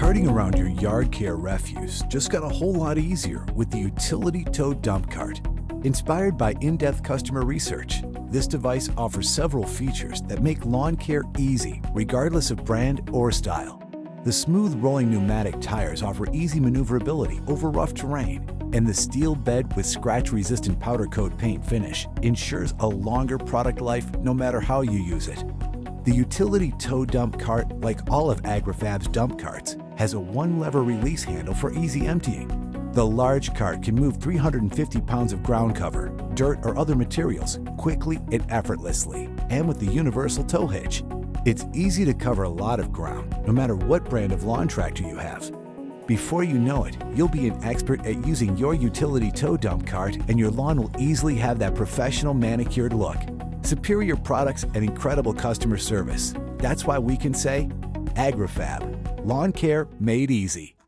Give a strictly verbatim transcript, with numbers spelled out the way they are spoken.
Carting around your yard care refuse just got a whole lot easier with the utility tow dump cart. Inspired by in-depth customer research, this device offers several features that make lawn care easy, regardless of brand or style. The smooth rolling pneumatic tires offer easy maneuverability over rough terrain, and the steel bed with scratch-resistant powder coat paint finish ensures a longer product life no matter how you use it. The utility tow dump cart, like all of Agri-Fab's dump carts, has a one-lever release handle for easy emptying. The large cart can move three hundred fifty pounds of ground cover, dirt, or other materials quickly and effortlessly, and with the universal tow hitch. It's easy to cover a lot of ground, no matter what brand of lawn tractor you have. Before you know it, you'll be an expert at using your utility tow dump cart, and your lawn will easily have that professional manicured look. Superior products and incredible customer service. That's why we can say, Agri-Fab, lawn care made easy.